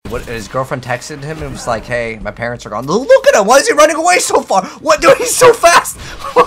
What, his girlfriend texted him and was like, hey, my parents are gone. Look at him. Why is he running away so far? What, dude, he's so fast.